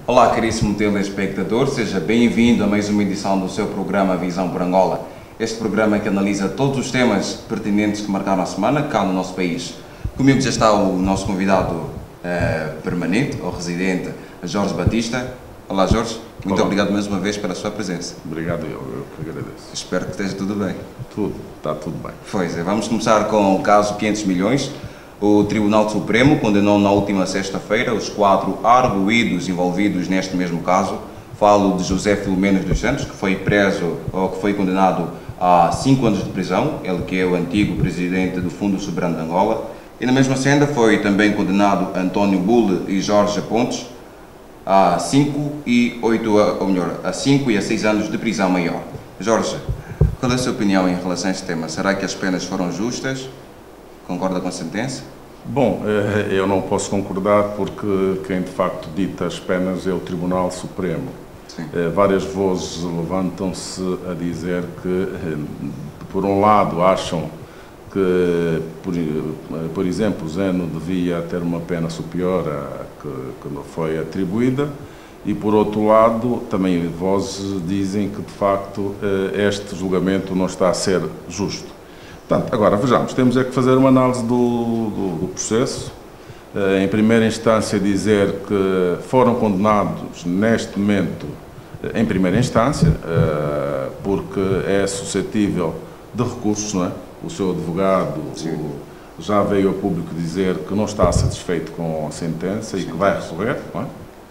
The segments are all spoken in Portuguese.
Olá, caríssimo telespectador, seja bem-vindo a mais uma edição do seu programa Visão por Angola. Este programa que analisa todos os temas pertinentes que marcaram a semana cá no nosso país. Comigo já está o nosso convidado permanente, ou residente, Jorge Batista. Olá, Jorge. Muito obrigado mais uma vez pela sua presença. Obrigado, eu que agradeço. Espero que esteja tudo bem. Está tudo bem. Pois é, vamos começar com o caso 500 milhões. O Tribunal Supremo condenou na última sexta-feira os 4 arguidos envolvidos neste mesmo caso. Falo de José Filomeno dos Santos, que foi preso ou que foi condenado a 5 anos de prisão, ele que é o antigo presidente do Fundo Soberano de Angola. E na mesma senda foi também condenado António Bulle e Jorge Pontes a 5 e 6 anos de prisão maior. Jorge, qual é a sua opinião em relação a este tema? Será que as penas foram justas? Concorda com a sentença? Bom, eu não posso concordar porque quem de facto dita as penas é o Tribunal Supremo. Várias vozes levantam-se a dizer que, por um lado, acham que, por exemplo, Zeno devia ter uma pena superior à que não foi atribuída e, por outro lado, também vozes dizem que, de facto, este julgamento não está a ser justo. Portanto, agora, vejamos, temos é que fazer uma análise do processo. Em primeira instância, dizer que foram condenados, neste momento, em primeira instância, porque é suscetível de recursos, não é? O seu advogado já veio a público dizer que não está satisfeito com a sentença e que vai recorrer, não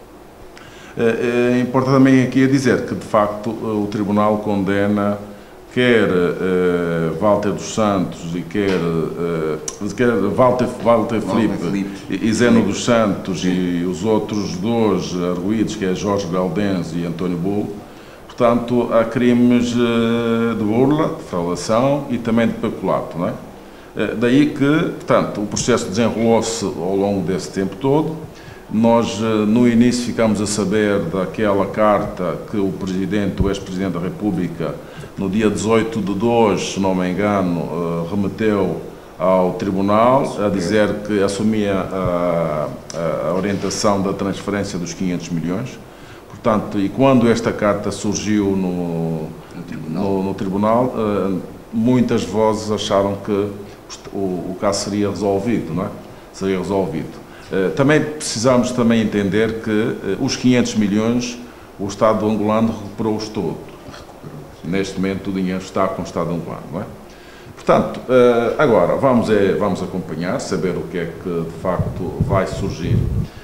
é? Importa também aqui a dizer que, de facto, o Tribunal condena quer Walter dos Santos e quer Walter Filipe e Zeno dos Santos e os outros dois arguidos, que é Jorge Galdense e António Bulle, portanto, há crimes de burla, de defraudação e também de peculato, não é? Daí que, portanto, o processo desenrolou-se ao longo desse tempo todo. Nós, no início, ficámos a saber daquela carta que o ex-presidente da República, no dia 18 de 2, se não me engano, remeteu ao Tribunal a dizer que assumia a orientação da transferência dos 500 milhões. Portanto, e quando esta carta surgiu no Tribunal, muitas vozes acharam que o caso seria resolvido, não é? Seria resolvido. Também precisamos entender que os 500 milhões o Estado angolano recuperou-os todos. Neste momento o dinheiro está com o Estado angolano, não é? Portanto, agora vamos acompanhar, saber o que é que de facto vai surgir,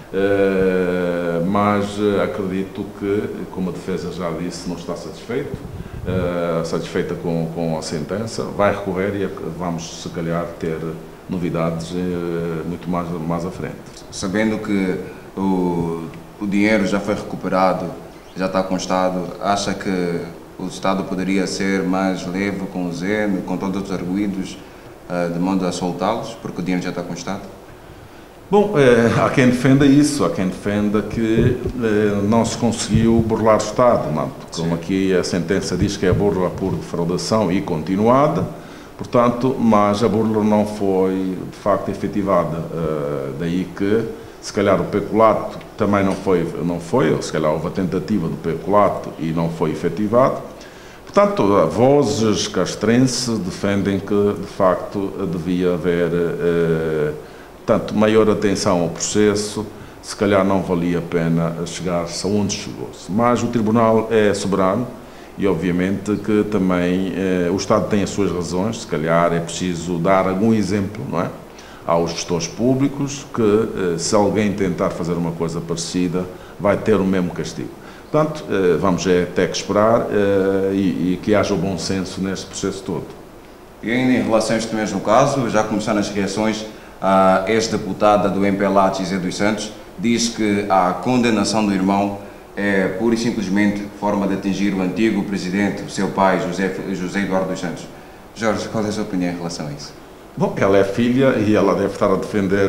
mas acredito que, como a defesa já disse, não está satisfeita com a sentença, vai recorrer e vamos, se calhar, ter novidades muito mais à frente. Sabendo que o dinheiro já foi recuperado, já está com o Estado, acha que o Estado poderia ser mais leve com o Zeno, com todos os arguidos, de modo a soltá-los, porque o dinheiro já está com o Estado? Bom, há quem defenda isso, há quem defenda que não se conseguiu burlar o Estado, não? Como aqui a sentença diz que é burla por defraudação e continuada, portanto, mas a burla não foi, de facto, efetivada. Daí que, se calhar, o peculato também não foi, ou se calhar houve a tentativa do peculato e não foi efetivado. Portanto, vozes castrenses defendem que, de facto, devia haver tanto maior atenção ao processo, se calhar não valia a pena chegar-se aonde chegou-se. Mas o Tribunal é soberano e, obviamente, que também o Estado tem as suas razões, se calhar é preciso dar algum exemplo, não é? Aos gestores públicos que, se alguém tentar fazer uma coisa parecida, vai ter o mesmo castigo. Portanto, vamos ter que esperar e que haja o bom senso neste processo todo. E ainda em relação a este mesmo caso, já começaram as reações. A ex-deputada do MPLA, José dos Santos, diz que a condenação do irmão é pura e simplesmente forma de atingir o antigo presidente, o seu pai, José Eduardo dos Santos. Jorge, qual é a sua opinião em relação a isso? Bom, ela é filha e ela deve estar a defender,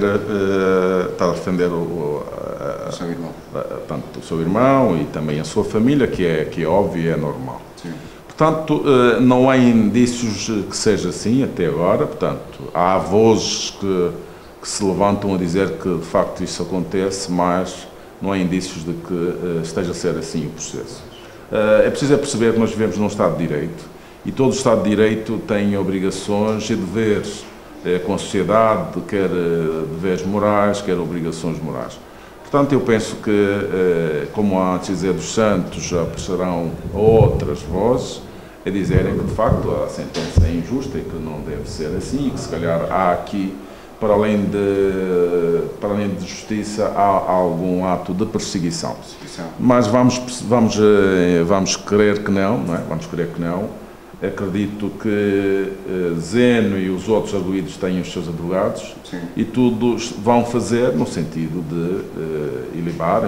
seu irmão. Tanto o seu irmão e também a sua família, que é óbvio e é normal. Sim. Portanto, não há indícios que seja assim até agora. Portanto, há vozes que se levantam a dizer que de facto isso acontece, mas não há indícios de que esteja a ser assim o processo. É preciso perceber que nós vivemos num Estado de Direito e todo o Estado de Direito tem obrigações e deveres com a sociedade, quer deveres morais, quer obrigações morais. Portanto, eu penso que, como a José dos Santos aparecerão outras vozes a dizerem que, de facto, a sentença é injusta e que não deve ser assim, e que, se calhar, há aqui, para além de justiça, há algum ato de perseguição. Mas vamos querer que não, não é? Vamos querer que não. Acredito que Zeno e os outros arguidos têm os seus advogados. Sim. E todos vão fazer no sentido de ilibarem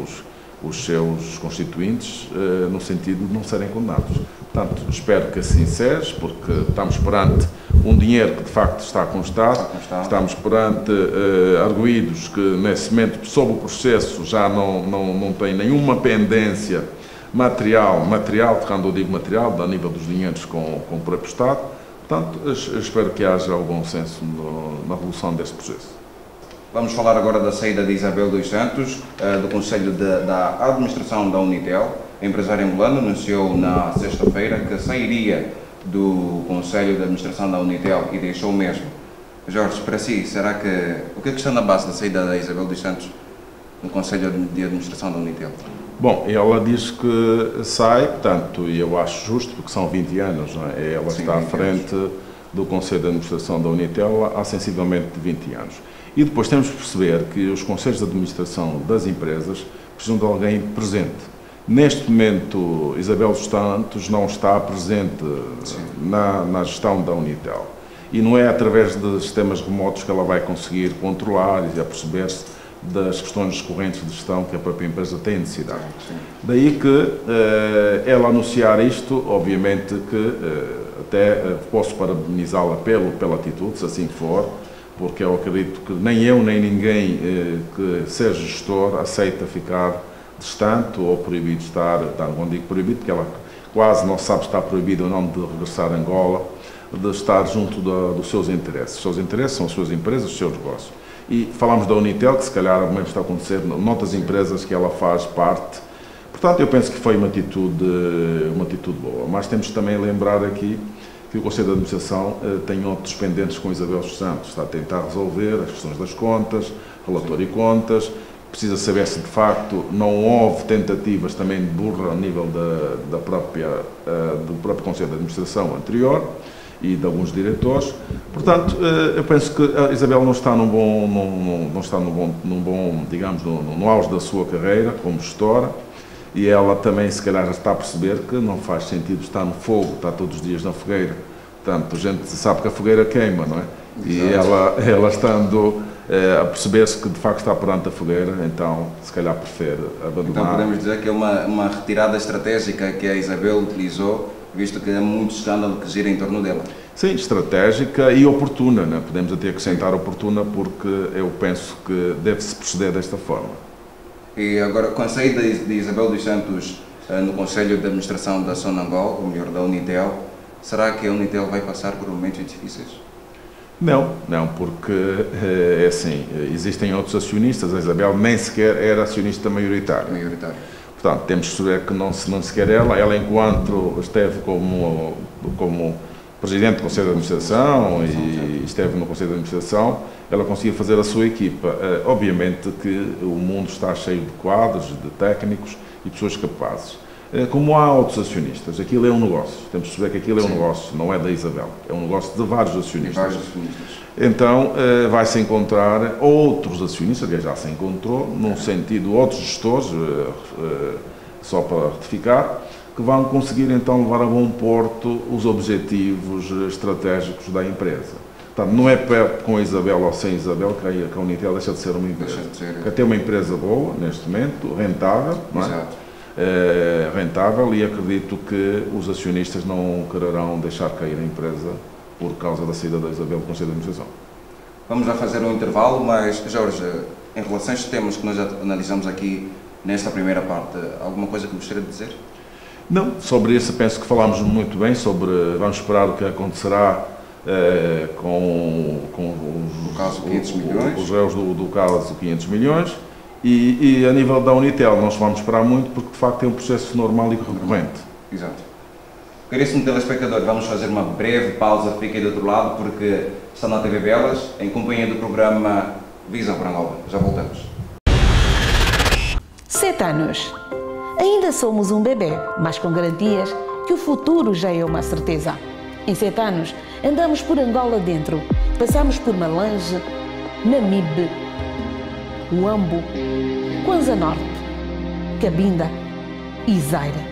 os seus constituintes, no sentido de não serem condenados. Portanto, espero que assim seja, porque estamos perante um dinheiro que de facto está constado, estamos perante arguidos que nesse momento, sob o processo, já não têm nenhuma pendência material, quando eu digo material, a nível dos dinheiros com o próprio Estado. Portanto, espero que haja algum senso na resolução deste processo. Vamos falar agora da saída de Isabel dos Santos, do Conselho da Administração da Unitel. A empresária angolana anunciou na sexta-feira que sairia do Conselho de Administração da Unitel e deixou mesmo. Jorge, para si, o que é que está na base da saída da Isabel dos Santos do Conselho de Administração da Unitel? Bom, ela diz que sai, portanto, e eu acho justo, porque são 20 anos, não é? Ela está à frente do Conselho de Administração da Unitel há sensivelmente 20 anos. E depois temos que perceber que os Conselhos de Administração das empresas precisam de alguém presente. Neste momento, Isabel dos Santos não está presente na gestão da Unitel. E não é através de sistemas remotos que ela vai conseguir controlar e perceber-se das questões correntes de gestão que a própria empresa tem necessidade. Sim. Daí que ela anunciar isto, obviamente que até posso parabenizá-la pela atitude, se assim for, porque eu acredito que nem eu nem ninguém que seja gestor aceita ficar distante ou proibido de estar, quando digo proibido, porque ela quase não sabe se está proibido ou não de regressar a Angola, de estar junto dos seus interesses. Os seus interesses são as suas empresas, os seus negócios. E falamos da Unitel, que se calhar mesmo está a acontecer noutras empresas que ela faz parte. Portanto, eu penso que foi uma atitude boa. Mas temos também lembrar aqui que o Conselho de Administração tem outros pendentes com Isabel dos Santos. Está a tentar resolver as questões das contas, relatório e contas. Precisa saber se de facto não houve tentativas também de burla a nível do próprio Conselho de Administração anterior e de alguns diretores. Portanto, eu penso que a Isabel não está digamos, no auge da sua carreira como gestora, e ela também, se calhar, já está a perceber que não faz sentido estar no fogo, estar todos os dias na fogueira. Portanto, a gente sabe que a fogueira queima, não é? Exato. E ela estando a perceber-se que de facto está perante a fogueira, então se calhar prefere abandonar. Então podemos dizer que é uma retirada estratégica que a Isabel utilizou, visto que há muito escândalo que gira em torno dela. Sim, estratégica e oportuna, né? Podemos até acrescentar oportuna, porque eu penso que deve-se proceder desta forma. E agora, com a saída de Isabel dos Santos no Conselho de Administração da Sonangol, ou melhor, da Unitel, será que a Unitel vai passar por momentos difíceis? Não, porque é assim, existem outros acionistas, a Isabel nem sequer era acionista maioritária. Portanto, temos que saber que não sequer ela enquanto esteve como Presidente do Conselho de Administração e esteve no Conselho de Administração, ela conseguia fazer a sua equipa. Obviamente que o mundo está cheio de quadros, de técnicos e pessoas capazes. Como há outros acionistas, aquilo é um negócio. Temos que perceber que aquilo é um negócio, não é da Isabel. É um negócio de vários acionistas. Então, vai-se encontrar outros acionistas, que já se encontrou, num sentido, outros gestores, só para retificar, que vão conseguir então levar a bom porto os objetivos estratégicos da empresa. Portanto, não é com a Isabel ou sem Isabel que a Unitel deixa de ser uma empresa. Quer ter uma empresa boa, neste momento, rentável, não é? Exato. Rentável, e acredito que os acionistas não quererão deixar cair a empresa por causa da saída da Isabel do Conselho de Administração. Vamos já fazer um intervalo, mas Jorge, em relação a estes temas que nós já analisamos aqui nesta primeira parte, alguma coisa que gostaria de dizer? Não, sobre isso penso que falámos muito bem, vamos esperar o que acontecerá com o caso 500 milhões. Os réus do caso 500 milhões, E a nível da Unitel nós vamos esperar muito porque de facto é um processo normal e recorrente. Exato. Caríssimo telespectador, vamos fazer uma breve pausa, fiquem do outro lado porque está na TV Belas em companhia do programa Visão para Angola. Já voltamos. 7 anos. Ainda somos um bebê, mas com garantias que o futuro já é uma certeza. Em 7 anos, andamos por Angola dentro. Passamos por Malange, Namibe, Uambo, Kwanza Norte, Cabinda e Zaire.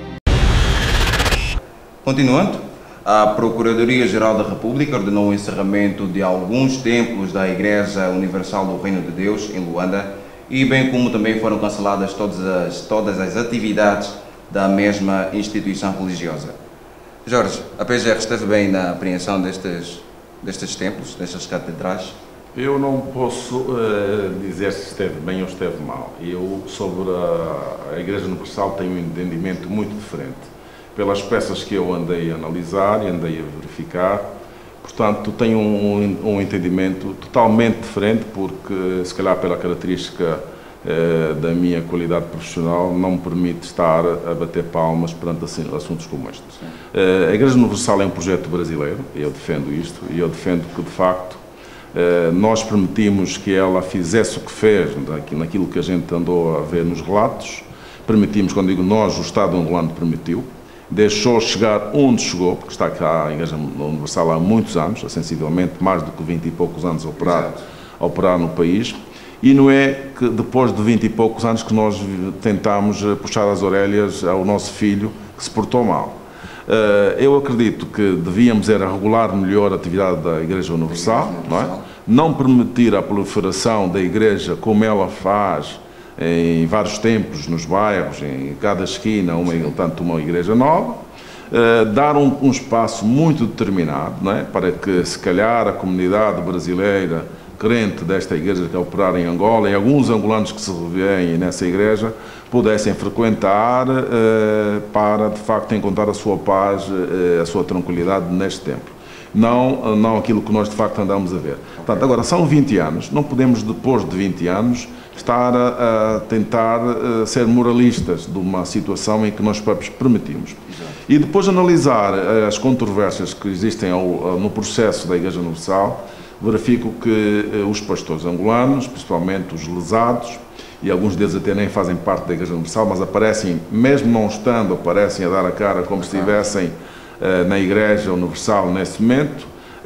Continuando, a Procuradoria-Geral da República ordenou o encerramento de alguns templos da Igreja Universal do Reino de Deus, em Luanda, e bem como também foram canceladas todas as atividades da mesma instituição religiosa. Jorge, a PGR esteve bem na apreensão destes templos, destas catedrais? Eu não posso dizer se esteve bem ou esteve mal. Eu, sobre a Igreja Universal, tenho um entendimento muito diferente. Pelas peças que eu andei a analisar e andei a verificar, portanto, tenho um entendimento totalmente diferente, porque, se calhar, pela característica da minha qualidade profissional, não me permite estar a bater palmas perante assuntos como este. A Igreja Universal é um projeto brasileiro, eu defendo isto, e eu defendo que, de facto, nós permitimos que ela fizesse o que fez naquilo que a gente andou a ver nos relatos, permitimos, quando digo nós, o Estado angolano permitiu, deixou chegar onde chegou, porque está cá a Igreja Universal há muitos anos, sensivelmente mais do que 20 e poucos anos a operar no país, e não é que depois de 20 e poucos anos que nós tentamos puxar as orelhas ao nosso filho que se portou mal. Eu acredito que devíamos regular melhor a atividade da Igreja Universal, não é? Não permitir a proliferação da Igreja como ela faz em vários templos, nos bairros, em cada esquina, uma igreja nova, dar um espaço muito determinado, não é? Para que, se calhar, a comunidade brasileira crente desta igreja que operar em Angola e alguns angolanos que se revêem nessa igreja pudessem frequentar para, de facto, encontrar a sua paz, a sua tranquilidade neste tempo. Não aquilo que nós, de facto, andamos a ver. Portanto, agora, são 20 anos, não podemos, depois de 20 anos, estar a tentar ser moralistas de uma situação em que nós próprios permitimos. Exato. E depois analisar as controvérsias que existem no processo da Igreja Universal, verifico que os pastores angolanos, principalmente os lesados, e alguns deles até nem fazem parte da Igreja Universal, mas aparecem, mesmo não estando, aparecem a dar a cara como se estivessem na Igreja Universal nesse momento,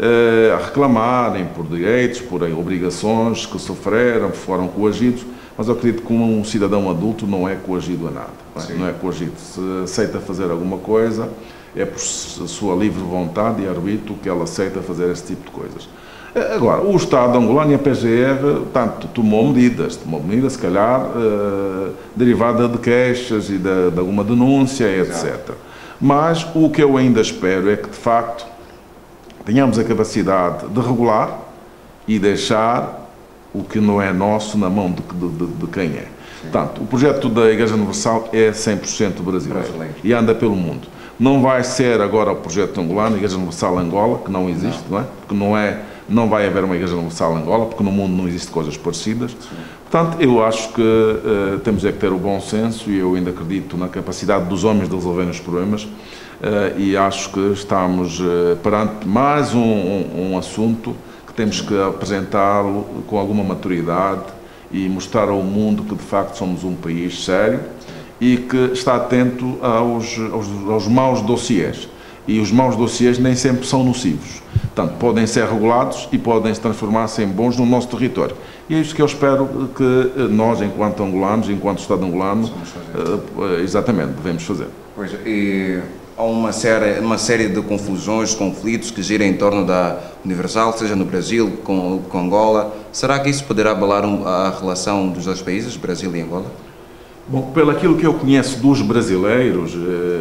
a reclamarem por direitos, por obrigações que sofreram, foram coagidos, mas eu acredito que um cidadão adulto não é coagido a nada, não é coagido. Se aceita fazer alguma coisa, é por sua livre vontade e arbítrio que ela aceita fazer esse tipo de coisas. Agora, o Estado angolano e a PGR, tanto tomou medidas, se calhar, derivada de queixas e de alguma denúncia, etc. Mas o que eu ainda espero é que, de facto, tenhamos a capacidade de regular e deixar o que não é nosso na mão de quem é. Portanto, o projeto da Igreja Universal é 100% brasileiro e anda pelo mundo. Não vai ser agora o projeto angolano, a Igreja Universal Angola, que não existe, não é? Porque não vai haver uma Igreja Universal Angola, porque no mundo não existem coisas parecidas. Sim. Portanto, eu acho que temos que ter o bom senso e eu ainda acredito na capacidade dos homens de resolverem os problemas e acho que estamos perante mais um assunto que temos que apresentá-lo com alguma maturidade e mostrar ao mundo que, de facto, somos um país sério e que está atento aos maus dossiês. E os maus dossiês nem sempre são nocivos. Portanto, podem ser regulados e podem se transformar-se em bons no nosso território. E é isso que eu espero que nós, enquanto angolanos, enquanto Estado angolano, exatamente, devemos fazer. Pois, e há uma série de confusões, conflitos que giram em torno da Universal, seja no Brasil, com Angola. Será que isso poderá abalar a relação dos dois países, Brasil e Angola? Bom, pelo aquilo que eu conheço dos brasileiros,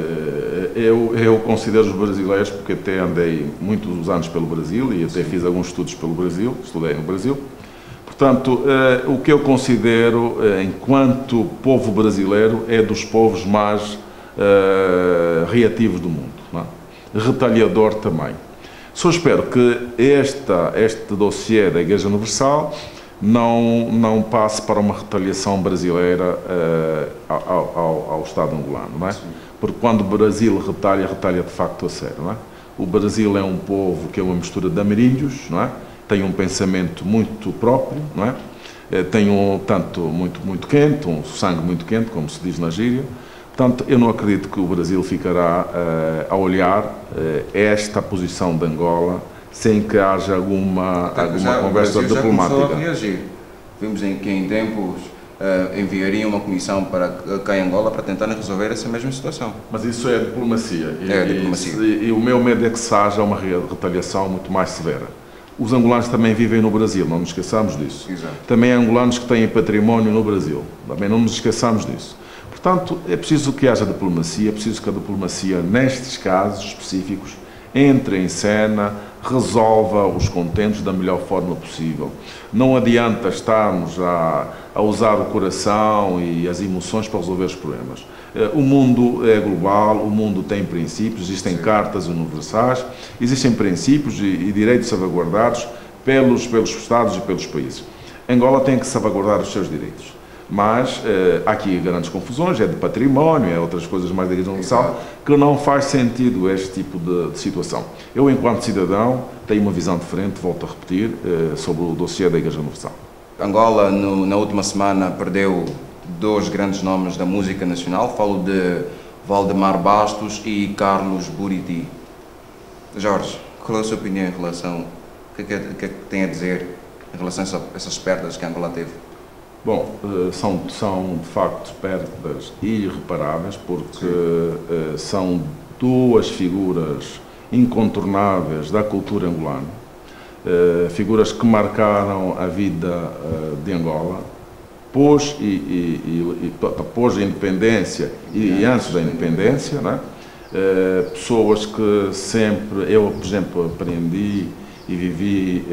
eu considero os brasileiros, porque até andei muitos anos pelo Brasil e até fiz alguns estudos pelo Brasil, estudei no Brasil. Portanto, o que eu considero, enquanto povo brasileiro, é dos povos mais reativos do mundo, não é? Retalhador também. Só espero que este dossiê da Igreja Universal não passe para uma retaliação brasileira ao Estado angolano, não é? Sim. Porque quando o Brasil retalha de facto a sério, não é? O Brasil é um povo que é uma mistura de ameríndios, não é? Tem um pensamento muito próprio, não é? Tem muito quente, um sangue muito quente, como se diz na gíria. Portanto, eu não acredito que o Brasil ficará a olhar esta posição de Angola sem que haja alguma conversa diplomática. Já começou a reagir. Vimos que em tempos enviaria uma comissão para cá em Angola para tentar resolver essa mesma situação. Mas isso é diplomacia. Diplomacia. E o meu medo é que se haja uma retaliação muito mais severa. Os angolanos também vivem no Brasil, não nos esqueçamos disso. Exato. Também há angolanos que têm património no Brasil, também não nos esqueçamos disso. Portanto, é preciso que haja diplomacia, é preciso que a diplomacia, nestes casos específicos, entre em cena, resolva os contentos da melhor forma possível. Não adianta estarmos a usar o coração e as emoções para resolver os problemas. O mundo é global, o mundo tem princípios, existem cartas universais, existem princípios e direitos salvaguardados pelos Estados e pelos países. Angola tem que salvaguardar os seus direitos. Mas há aqui grandes confusões, é de património, é outras coisas mais da região universal, que não faz sentido este tipo de situação. Eu, enquanto cidadão, tenho uma visão diferente, volto a repetir, sobre o dossiê da Igreja Universal. Angola, na última semana, perdeu 2 grandes nomes da música nacional. Falo de Valdemar Bastos e Carlos Buriti. Jorge, qual é a sua opinião em relação... O que é que tem a dizer em relação a essas perdas que a Angola teve? Bom, são de facto perdas irreparáveis, porque são 2 figuras incontornáveis da cultura angolana, figuras que marcaram a vida de Angola, pós a independência e antes da independência, né? Pessoas que sempre, eu por exemplo, aprendi e vivi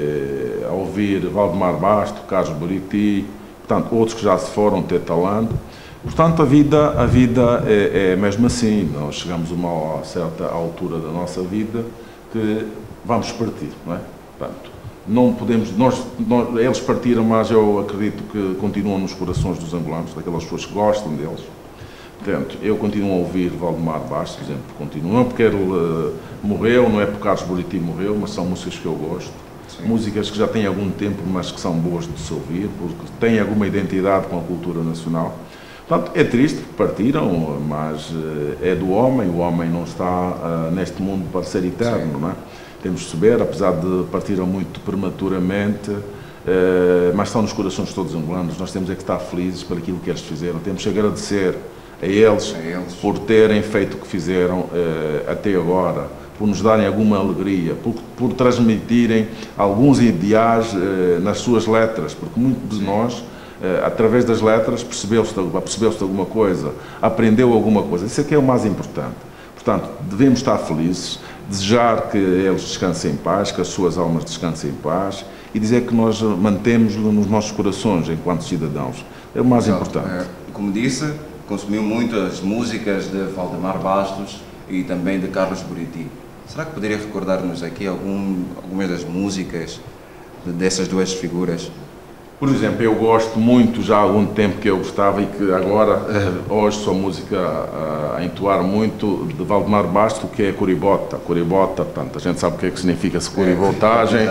a ouvir Valdemar Bastos, Carlos Buriti, portanto, outros que já se foram, Tetalando. Portanto, a vida é mesmo assim. Nós chegamos a uma certa altura da nossa vida que vamos partir, não é? Portanto, não podemos, eles partiram, mas eu acredito que continuam nos corações dos angolanos, daquelas pessoas que gostam deles. Portanto, eu continuo a ouvir Valdemar Bastos, por exemplo, continuo, não porque ele morreu, não é porque Carlos Buriti morreu, mas são músicas que eu gosto. Sim. Músicas que já têm algum tempo, mas que são boas de se ouvir, porque têm alguma identidade com a cultura nacional. Portanto, é triste porque partiram, mas é do homem, o homem não está neste mundo para ser eterno, Sim. não é? Temos de saber, apesar de partiram muito prematuramente, mas estão nos corações de todos os angolanos, nós temos é que estar felizes por aquilo que eles fizeram, temos que agradecer a eles por terem feito o que fizeram até agora, por nos darem alguma alegria, por transmitirem alguns ideais nas suas letras, porque muitos de nós, através das letras, percebeu-se de alguma coisa, aprendeu alguma coisa. Isso é que é o mais importante. Portanto, devemos estar felizes, desejar que eles descansem em paz, que as suas almas descansem em paz e dizer que nós mantemos-lo nos nossos corações enquanto cidadãos. É o mais importante. Como disse, consumiu muito as músicas de Valdemar Bastos e também de Carlos Buriti. Será que poderia recordar-nos aqui algumas das músicas dessas 2 figuras? Por exemplo, eu gosto muito, já há algum tempo que eu gostava e que agora, hoje, sou música a entoar muito, de Valdemar Bastos, que é Coribota. Coribota, portanto, a gente sabe o que é que significa essa coribotagem.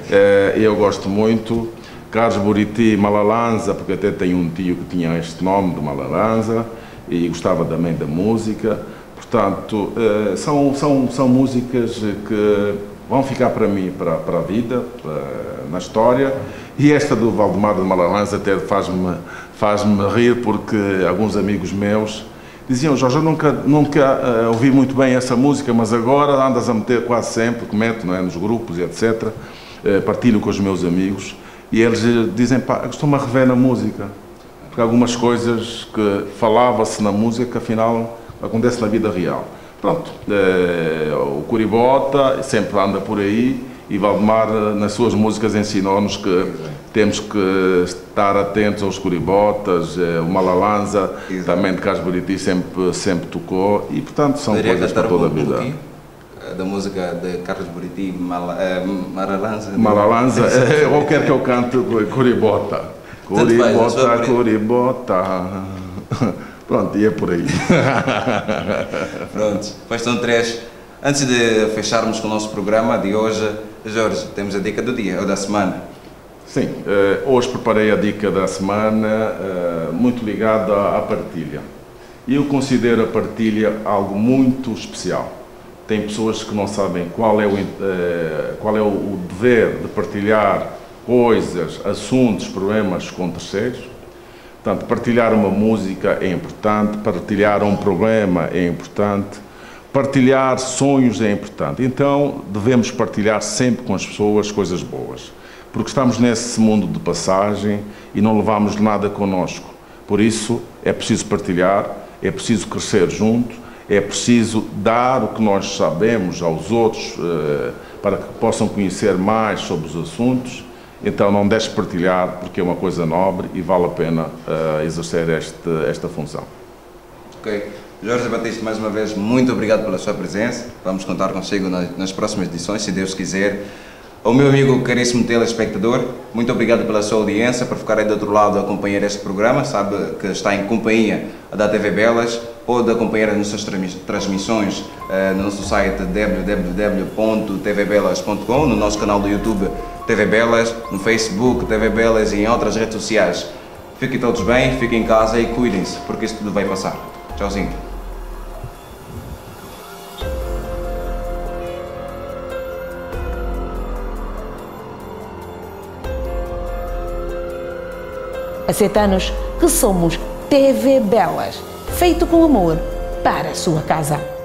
Eu gosto muito. Carlos Buriti, Malalanza, porque até tenho um tio que tinha este nome de Malalanza e gostava também da música. Portanto, são músicas que vão ficar para mim, para a vida, na história. E esta do Valdemar de Malalanza até faz-me rir, porque alguns amigos meus diziam: Jorge, eu nunca ouvi muito bem essa música, mas agora andas a meter quase sempre, que meto, não é, nos grupos e etc. Partilho com os meus amigos. E eles dizem: pá, estou-me a rever na música, porque algumas coisas que falava-se na música, que afinal acontece na vida real. Pronto, o Coribota sempre anda por aí e Valdemar, nas suas músicas, ensinou-nos que temos que estar atentos aos Coribotas, o Malalanza, também de Carlos Buriti sempre tocou e, portanto, são coisas para toda a vida. da música de Carlos Buriti, Maralanza. Malalanza, ou quer que eu cante Curibota. Curibota, Curibota. Pronto, e é por aí. Pronto, pois são 3. Antes de fecharmos com o nosso programa de hoje, Jorge, temos a dica do dia, ou da semana. Sim, hoje preparei a dica da semana, muito ligada à partilha. Eu considero a partilha algo muito especial. Tem pessoas que não sabem qual é o dever de partilhar coisas, assuntos, problemas com terceiros. Portanto, partilhar uma música é importante, partilhar um problema é importante, partilhar sonhos é importante. Então, devemos partilhar sempre com as pessoas coisas boas, porque estamos nesse mundo de passagem e não levamos nada connosco. Por isso, é preciso partilhar, é preciso crescer junto, é preciso dar o que nós sabemos aos outros para que possam conhecer mais sobre os assuntos. Então não deixe de partilhar, porque é uma coisa nobre e vale a pena exercer esta função. Ok. Jorge Batista, mais uma vez, muito obrigado pela sua presença. Vamos contar consigo nas próximas edições, se Deus quiser. Ao meu amigo caríssimo telespectador, muito obrigado pela sua audiência, por ficar aí do outro lado a acompanhar este programa. Sabe que está em companhia da TV Belas. Pode acompanhar as nossas transmissões no nosso site www.tvbelas.com, no nosso canal do YouTube TV Belas, no Facebook TV Belas e em outras redes sociais. Fiquem todos bem, fiquem em casa e cuidem-se, porque isso tudo vai passar. Tchauzinho. Há 7 anos que somos TV Belas, feito com amor para a sua casa.